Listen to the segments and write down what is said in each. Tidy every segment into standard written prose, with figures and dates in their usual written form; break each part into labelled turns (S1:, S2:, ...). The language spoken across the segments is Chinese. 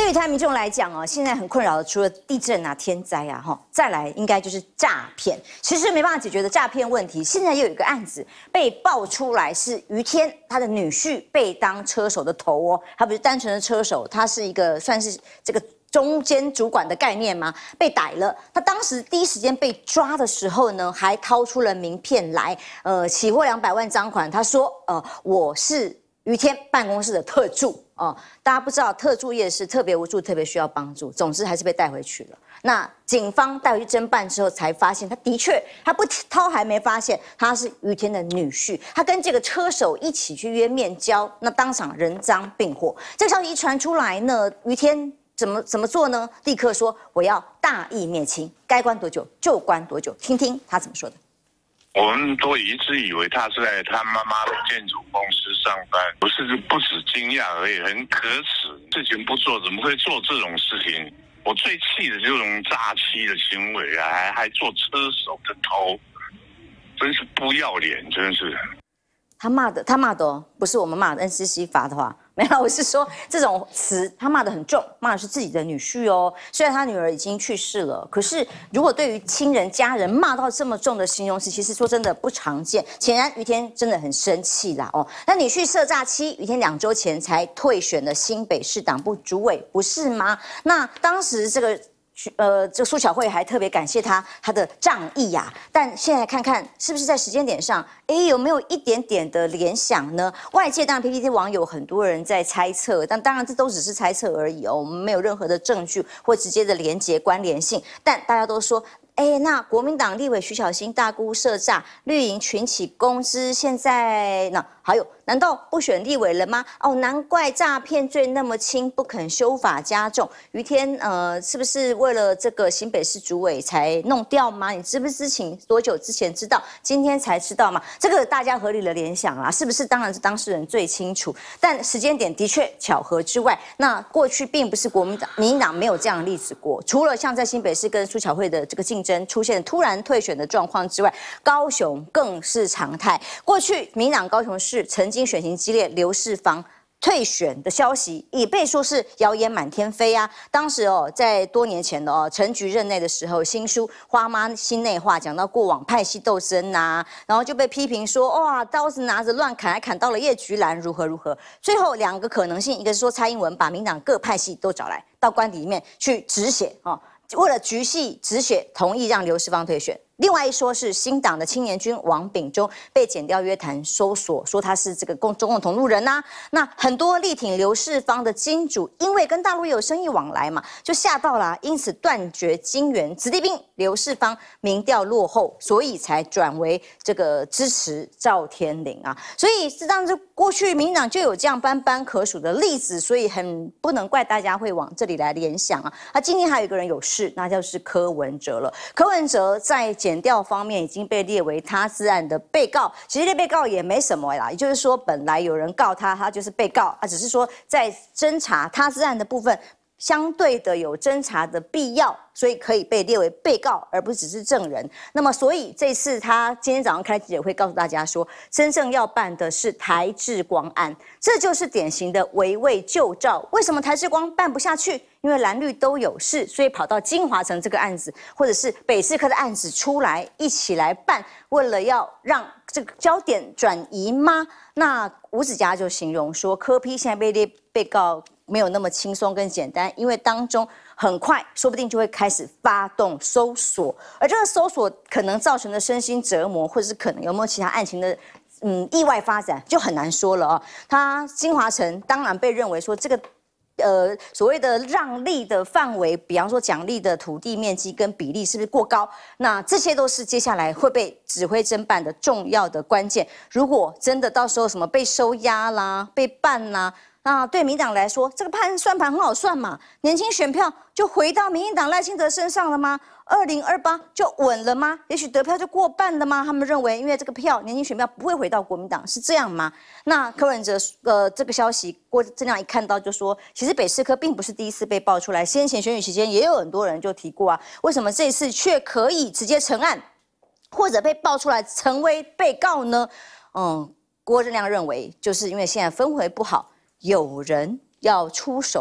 S1: 对于台湾民众来讲哦，现在很困扰的，除了地震啊、天灾啊，再来应该就是诈骗。其实没办法解决的诈骗问题，现在又有一个案子被爆出来，是于天他的女婿被当车手的头哦，他不是单纯的车手，他是一个算是这个中间主管的概念吗？被逮了。他当时第一时间被抓的时候呢，还掏出了名片来，起获200万赃款。他说，我是于天办公室的特助。大家不知道特助业是特别无助、特别需要帮助。总之还是被带回去了。那警方带回去侦办之后，才发现他的确，他不掏还没发现他是于天的女婿，他跟这个车手一起去约面交，那当场人赃并获。这个消息一传出来呢，于天怎么做呢？立刻说我要大义灭亲，该关多久就关多久。听听他怎么说的。
S2: 我们都一直以为他是在他妈妈的建筑公司上班，不止惊讶而已，很可耻。事情不做，怎么会做这种事情？我最气的就是这种诈欺的行为啊，还做车手的头，真是不要脸，真是。
S1: 他骂的哦，不是我们骂的 NCC 罚的话，没有，我是说这种词他骂的很重，骂的是自己的女婿哦。虽然他女儿已经去世了，可是如果对于亲人家人骂到这么重的形容词，其实说真的不常见。显然于天真的很生气啦哦。那女婿涉诈欺，于天2周前才退选了新北市党部主委，不是吗？那当时这个苏巧慧还特别感谢他的仗义呀。但现在看看是不是在时间点上，有没有一点点的联想呢？外界当然 PTT 网友很多人在猜测，但当然这都只是猜测而已哦，我们没有任何的证据或直接的连结关联性。但大家都说，那国民党立委徐巧芯大姑涉诈，绿营群起攻之，现在还有，难道不选立委了吗？难怪诈骗罪那么轻，不肯修法加重。于天，是不是为了这个新北市主委才弄掉吗？你知不知情？多久之前知道？今天才知道吗？这个大家合理的联想啦，是不是？当然是当事人最清楚。但时间点的确巧合之外，那过去并不是民进党没有这样的例子过。除了像在新北市跟苏巧慧的这个竞争出现突然退选的状况之外，高雄更是常态。过去民进党高雄市曾经选情激烈，刘世芳退选的消息也被说是谣言满天飞啊。当时在多年前的陈菊任内的时候，新书《花妈心内话》讲到过往派系斗争啊，然后就被批评说哇，刀子拿着乱砍，还砍到了叶菊兰如何如何。最后2个可能性，一个是说蔡英文把民进党各派系都找来到官邸里面去止血为了局系止血，同意让刘世芳退选。另外一说是新党的青年军王炳忠被检调约谈搜索，说他是这个中共同路人啊。那很多力挺刘世芳的金主，因为跟大陆有生意往来嘛，就吓到了，因此断绝金援。子弟兵刘世芳民调落后，所以才转为这个支持赵天麟啊。所以是当这过去民进党就有这样斑斑可数的例子，所以很不能怪大家会往这里来联想啊。今天还有一个人有事，那就是柯文哲了。柯文哲在检调方面已经被列为他自案的被告，其实这被告也没什么啦，也就是说本来有人告他，他就是被告只是说在侦查他自案的部分相对的有侦查的必要，所以可以被列为被告，而不只是证人。那么，所以这次他今天早上开记者会，告诉大家说，真正要办的是台智光案，这就是典型的围魏救赵。为什么台智光办不下去？因为蓝绿都有事，所以跑到金华城这个案子，或者是北市科的案子出来一起来办，为了要让这个焦点转移吗？那吴子嘉就形容说，柯 P 现在被列被告没有那么轻松跟简单，因为当中很快说不定就会开始发动搜索，而这个搜索可能造成的身心折磨，或者是可能有没有其他案情的意外发展，就很难说了他金华城当然被认为说这个所谓的让利的范围，比方说奖励的土地面积跟比例是不是过高？那这些都是接下来会被指挥侦办的重要的关键。如果真的到时候什么被收押啦、被办啦，那对民进党来说，这个算盘很好算嘛，年轻选票就回到民进党赖清德身上了吗？2028就稳了吗？也许得票就过半了吗？他们认为，因为这个年轻选票不会回到国民党，是这样吗？那柯文哲这个消息，郭正亮一看到就说，其实北市科并不是第一次被爆出来，先前选举期间也有很多人就提过啊，为什么这次却可以直接成案，或者被爆出来成为被告呢？郭正亮认为，就是因为现在氛围不好，有人要出手了。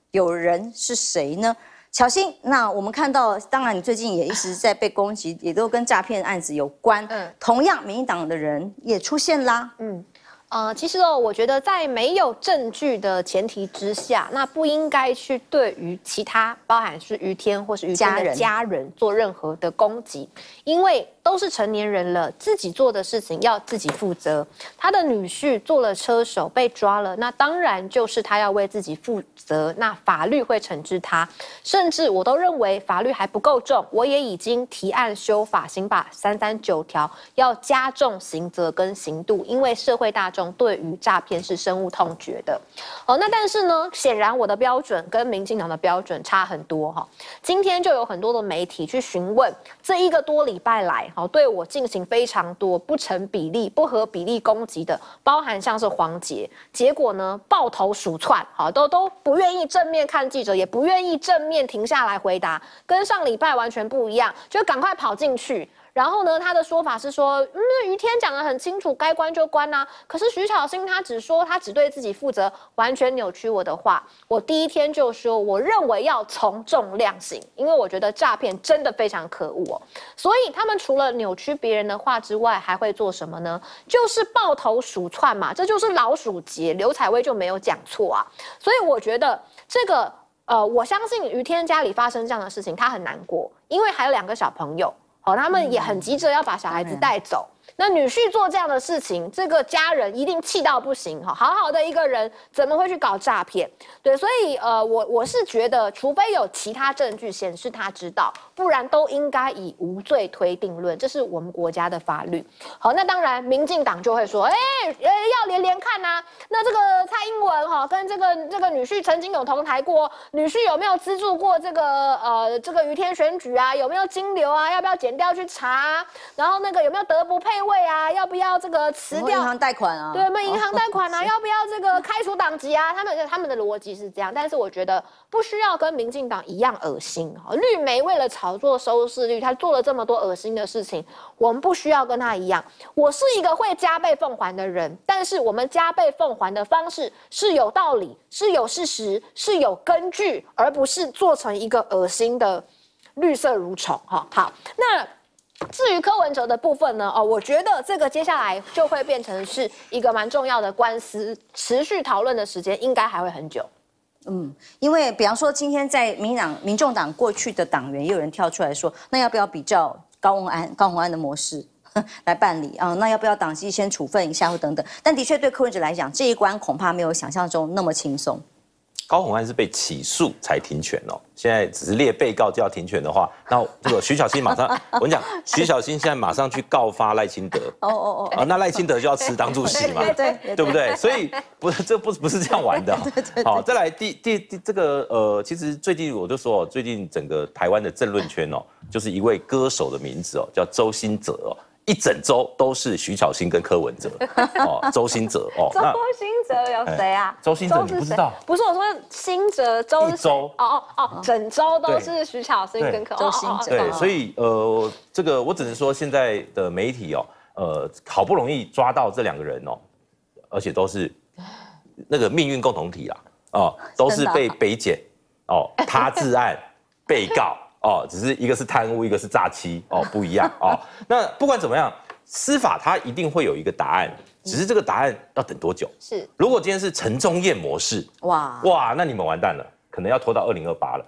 S1: 有人是谁呢？巧芯，那我们看到，当然你最近也一直在被攻击，也都跟诈骗案子有关。同样，民进党的人也出现啦。
S3: 其实我觉得在没有证据的前提之下，那不应该去对于其他，包含是于天或是于天的家人做任何的攻击，因为都是成年人了，自己做的事情要自己负责。他的女婿做了车手被抓了，那当然就是他要为自己负责，那法律会惩治他。甚至我都认为法律还不够重，我也已经提案修法刑法339条，要加重刑责跟刑度，因为社会大众对于诈骗是深恶痛绝的。那但是呢，显然我的标准跟民进党的标准差很多哈。今天就有很多的媒体去询问，这1个多礼拜来，对我进行非常多不成比例、不合比例攻击的，包含像是黄捷，结果呢抱头鼠窜，都不愿意正面看记者，也不愿意正面停下来回答，跟上礼拜完全不一样，就赶快跑进去。然后呢，他的说法是说，于天讲得很清楚，该关就关啊。可是徐巧芯他只说他只对自己负责，完全扭曲我的话。我第一天就说，我认为要从重量刑，因为我觉得诈骗真的非常可恶哦。所以他们除了扭曲别人的话之外，还会做什么呢？就是抱头鼠窜嘛，这就是老鼠节。刘采薇就没有讲错啊。所以我觉得这个我相信于天家里发生这样的事情，他很难过，因为还有2个小朋友。他们也很急着要把小孩子带走。那女婿做这样的事情，这个家人一定气到不行。好好的一个人，怎么会去搞诈骗？对，所以我是觉得，除非有其他证据显示他知道，不然都应该以无罪推定论，这是我们国家的法律。好，那当然，民进党就会说，要连连看啊。那这个蔡英文跟这个女婿曾经有同台过，女婿有没有资助过这个于天选举啊？有没有金流啊？要不要检调去查？然后那个有没有德不配位啊？要不要这个辞掉
S1: 银行贷款啊？
S3: 对，有没有银行贷款啊？要不要这个开除党籍啊？他们的逻辑是这样，但是我觉得不需要跟民进党一样恶心。绿媒为了炒作收视率，他做了这么多恶心的事情，我们不需要跟他一样。我是一个会加倍奉还的人，但是我们加倍奉还的方式是有道理、是有事实、是有根据，而不是做成一个恶心的绿色蠕虫。好，那至于柯文哲的部分呢？我觉得这个接下来就会变成是一个蛮重要的官司，持续讨论的时间应该还会很久。
S1: 因为比方说今天在民众党过去的党员也有人跳出来说，那要不要比照高虹安的模式来办理啊？那要不要党纪先处分一下或等等？但的确对柯文哲来讲，这一关恐怕没有想象中那么轻松。
S4: 高虹安是被起诉才停权哦，现在只是列被告就要停权的话，那这个徐巧芯马上，我跟你讲，徐巧芯现在马上去告发赖清德，那赖清德就要辞党主席嘛，对不对？所以不是这样玩的。好，再来这个其实最近我就说，最近整个台湾的政论圈哦，就是一位歌手的名字哦，叫周兴哲哦。一整周都是徐巧芯跟柯文哲，周兴哲
S3: 周兴哲有谁啊？
S4: 周兴哲你不知道？
S3: 不是我说兴哲周
S4: 一周
S3: 整周都是徐巧芯跟周兴哲。
S4: 对，所以这个我只能说现在的媒体好不容易抓到这2个人哦，而且都是那个命运共同体啦，都是被北检他治案被告。只是一个是贪污，一个是诈欺，不一样那不管怎么样，司法它一定会有一个答案，只是这个答案要等多久？
S3: 是，
S4: 如果今天是陈宗彦模式，哇，那你们完蛋了，可能要拖到2028了。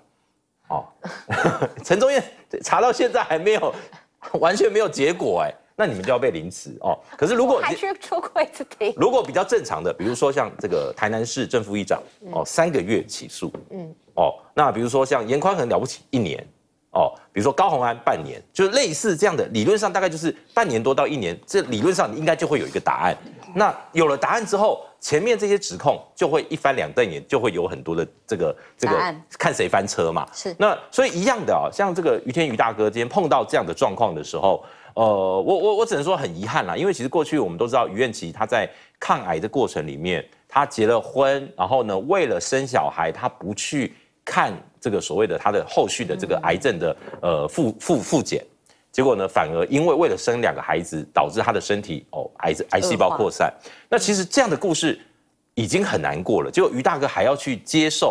S4: 陈宗彦查到现在还没有，完全没有结果那你们就要被凌迟可是如果
S3: 还去出过一次庭，
S4: 如果比较正常的，比如说像这个台南市正副议长3个月起诉，那比如说像严宽恒了不起1年。比如说高虹安半年，就是类似这样的，理论上大概就是半年多到1年，这理论上应该就会有一个答案。那有了答案之后，前面这些指控就会一翻两瞪眼，就会有很多的这个看谁翻车嘛。
S1: 是。
S4: 那所以一样的像这个于天于大哥今天碰到这样的状况的时候，我只能说很遗憾啦，因为其实过去我们都知道于晏琪他在抗癌的过程里面，他结了婚，然后呢为了生小孩，他不去看这个所谓的他的后续的这个癌症的复检，结果呢反而因为了生2个孩子，导致他的身体癌细胞扩散。那其实这样的故事已经很难过了，结果于大哥还要去接受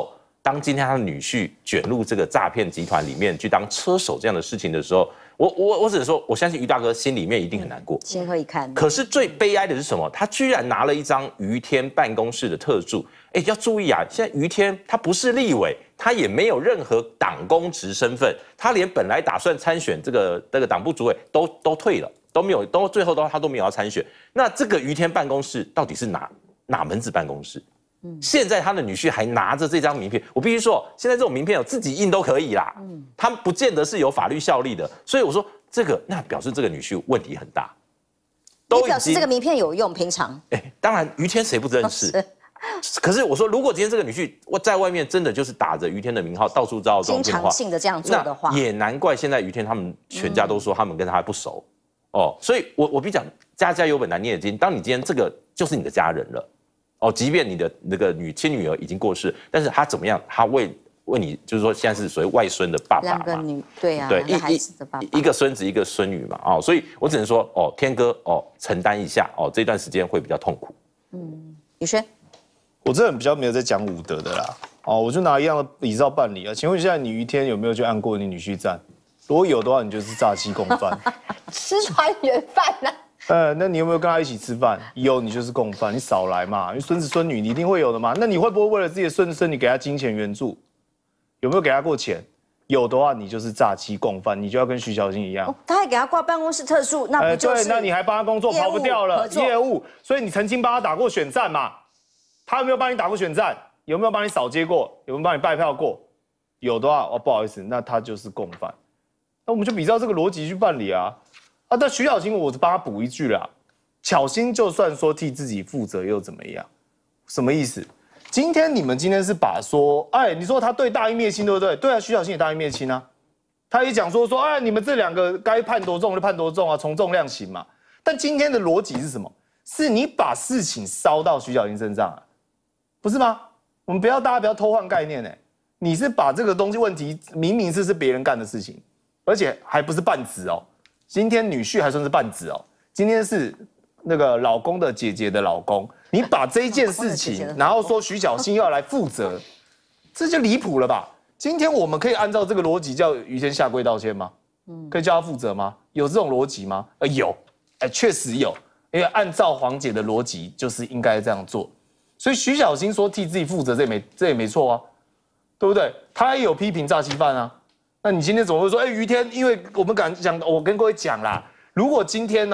S4: 当今天他的女婿卷入这个诈骗集团里面去当车手这样的事情的时候，我只能说，我相信于大哥心里面一定很难过，
S1: 情何以堪？
S4: 可是最悲哀的是什么？他居然拿了一张于天办公室的特助。哎，要注意啊，现在于天他不是立委，他也没有任何党公职身份，他连本来打算参选这个党部主委都退了，都没有，最后他都没有要参选。那这个于天办公室到底是哪门子办公室？现在他的女婿还拿着这张名片，我必须说，现在这种名片自己印都可以啦，他不见得是有法律效力的。所以我说这个，那表示这个女婿问题很大。
S1: 你表示这个名片有用？平常？
S4: 当然于天谁不认识？可是我说，如果今天这个女婿在外面真的就是打着于天的名号到处招这种电话，
S1: 经常性的这样做的话，
S4: 也难怪现在于天他们全家都说他们跟他不熟哦。所以我比讲家家有本难念的经，当你今天这个就是你的家人了哦，即便你的那个亲女儿已经过世，但是他怎么样？他为你就是说现在是所谓外孙的爸爸嘛，
S1: 两个女对啊，对，孩子的爸爸，
S4: 一个孙子一个孙女嘛哦，所以我只能说哦，天哥哦承担一下哦，这段时间会比较痛苦。
S1: 宇轩。
S5: 我这人比较没有在讲武德的啦，哦，我就拿一样的礼照办理啊。请问一下，你于天有没有去按过你女婿赞？如果有的话，你就是诈欺共犯，
S3: 吃团圆饭啊。
S5: 那你有没有跟他一起吃饭？有，你就是共犯，你少来嘛。因为孙子孙女你一定会有的嘛。那你会不会为了自己的孙子孙女给他金钱援助？有没有给他过钱？有的话，你就是诈欺共犯，你就要跟徐小新一样。
S1: 他还给他挂办公室特助，那不就是？
S5: 对，那你还帮他工作跑不掉了，业务。所以你曾经帮他打过选战嘛？他有没有帮你打过选战？有没有帮你扫街过？有没有帮你拜票过？有的话，哦，不好意思，那他就是共犯。那我们就比照这个逻辑去办理啊。但徐小新，我帮他补一句啦，巧心就算说替自己负责又怎么样？什么意思？今天是把说，你说他对大义灭亲，对不对？对啊，徐小新也大义灭亲啊。他也讲说，你们这两个该判多重就判多重啊，从重量刑嘛。但今天的逻辑是什么？是你把事情烧到徐小新身上啊。不是吗？我们大家不要偷换概念你是把这个东西问题明明是别人干的事情，而且还不是半子哦。今天女婿还算是半子哦，今天是那个老公的姐姐的老公，你把这一件事情，然后说徐小新要来负责，这就离谱了吧？今天我们可以按照这个逻辑叫于天下跪道歉吗？可以叫他负责吗？有这种逻辑吗？有，确实有，因为按照黄姐的逻辑，就是应该这样做。所以徐小新说替自己负责，这也没错啊，对不对？他也有批评诈欺犯啊。那你今天怎么会说？于天，因为我们我跟各位讲啦，如果今天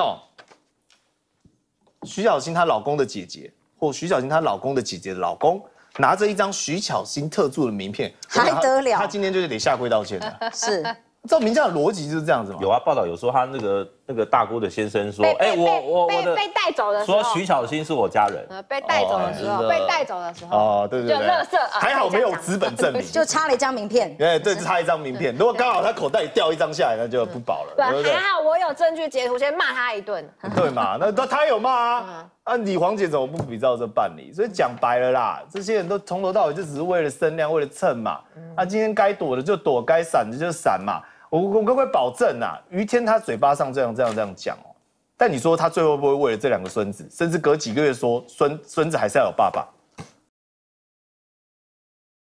S5: 徐小新她老公的姐姐，或徐小新她老公的姐姐的老公，拿着一张徐小新特助的名片，
S1: 还得了？
S5: 他今天就是得下跪道歉的。
S1: 是。
S5: 照民调的逻辑就是这样子嘛？
S4: 有啊，报道有说他那个大姑的先生说，
S3: 被带走的时候，
S4: 说徐小新是我家人，
S3: 被带走的时候，
S5: 对，
S3: 就垃圾
S5: 还好没有资本证明，
S1: 就插了一张名片，
S5: 对，差一张名片。如果刚好他口袋里掉一张下来，那就不保了。
S3: 对，还好我有证据截图，先骂他一顿。
S5: 对嘛？那他有骂啊？你黄姐怎么不比照这办理？所以讲白了啦，这些人都从头到尾就只是为了声量，为了蹭嘛。今天该躲的就躲，该闪的就闪嘛。我跟各位保证啊，于天他嘴巴上这样讲但你说他最后会不会为了这两个孙子，甚至隔几个月说孙子还是要有爸爸？